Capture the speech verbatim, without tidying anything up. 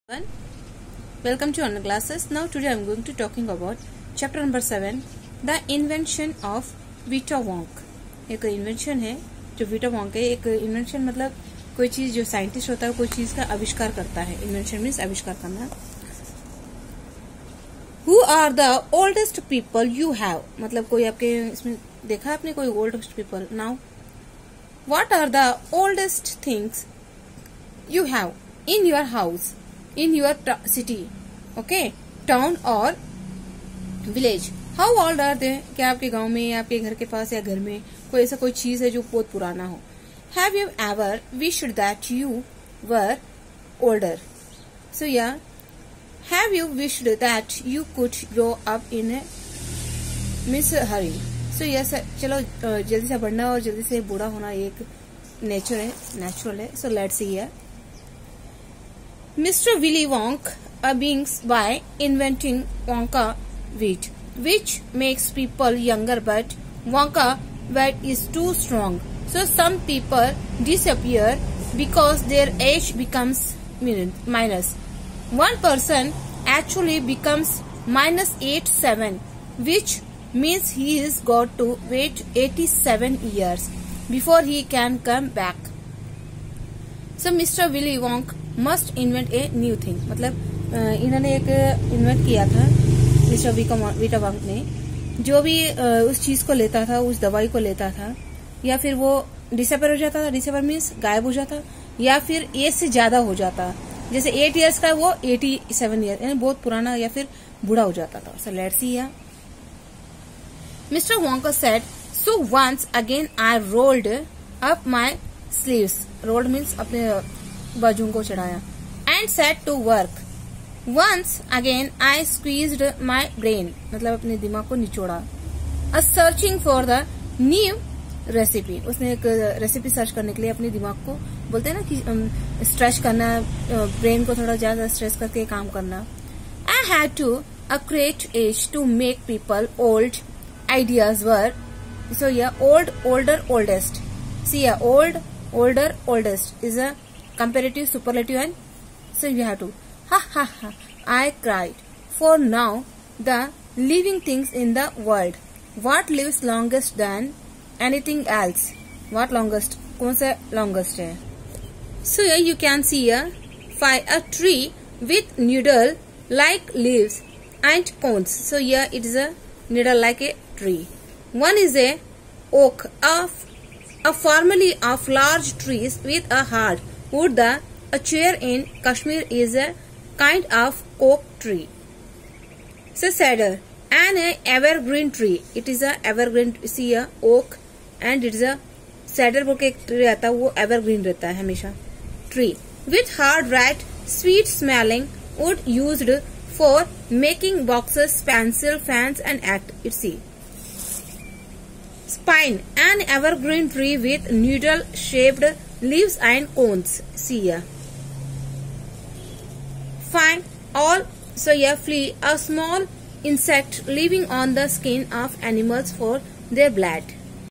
Welcome to online classes. Now today I am going to talking about chapter number seven, the invention of Vita Wonk. एक invention है जो विटा वॉन्क है. एक invention मतलब कोई चीज जो साइंटिस्ट होता है कोई चीज का आविष्कार करता है. इन्वेंशन मीन्स आविष्कार करना. Who are the oldest people you have? मतलब कोई आपके इसमें देखा आपने कोई oldest people. Now what are the oldest things you have in your house, in your city, okay, town or village? How old are they? क्या आपके गांव में या आपके घर के पास या घर में कोई ऐसा कोई चीज है जो बहुत पुराना हो? Have you ever wished that you were older? So yeah, have you wished that you could grow up in a miss hurry? So yes, चलो जल्दी से बढ़ना और जल्दी से बूढ़ा होना एक नेचर है, नेचुरल है. So let's see here. Mister Willy Wonka uh, begins by inventing Wonka wheat, which makes people younger, but Wonka wheat is too strong. So some people disappear because their age becomes minus. One person actually becomes minus eighty-seven, which means he has got to wait eighty-seven years before he can come back. So Mister Willy Wonka must invent a new thing. मतलब इन्होंने एक invent किया था mister विटा वॉन्क ने. जो भी उस चीज को लेता था, उस दवाई को लेता था, या फिर वो डिसअपेयर हो जाता था. डिसअपेयर मीन्स गायब हो जाता, या फिर एज से ज्यादा हो जाता. जैसे एट इयर्स का वो एटी सेवन ईयर यानी बहुत पुराना या फिर बूढ़ा हो जाता था. So let's see here. Mister Wonka said, so once again I rolled up my sleeves. Rolled means अपने बाजुओं को चढ़ाया. And set to work. Once again I squeezed my brain, मतलब अपने दिमाग को निचोड़ा. A searching for the new recipe. उसने एक रेसिपी सर्च करने के लिए अपने दिमाग को, बोलते हैं ना कि स्ट्रेच करना, ब्रेन को थोड़ा ज्यादा स्ट्रेच करके काम करना. I had to a great age to make people old ideas were. So या ओल्ड, ओल्डर, ओल्डेस्ट. सी या old, older, oldest is a comparative superlative, and so you have to ha ha ha. I cried. For now the living things in the world, what lives longest than anything else? What longest? कौन सा longest है? So here you can see a five a tree with needle like leaves and cones. So here it is a needle like a tree. One is a oak of a family of large trees with a hard wood. The a chair in Kashmir is a kind of oak tree. So cedar and a evergreen tree. It is a evergreen. See a oak and it is a cedar बोल के एक tree आता है, वो evergreen रहता है हमेशा. Tree with hard red sweet smelling wood used for making boxes, pencil, fans and act. It see. Spine, an evergreen tree with needle-shaped leaves and cones. See here. Fang, all so here flea, a small insect living on the skin of animals for their blood.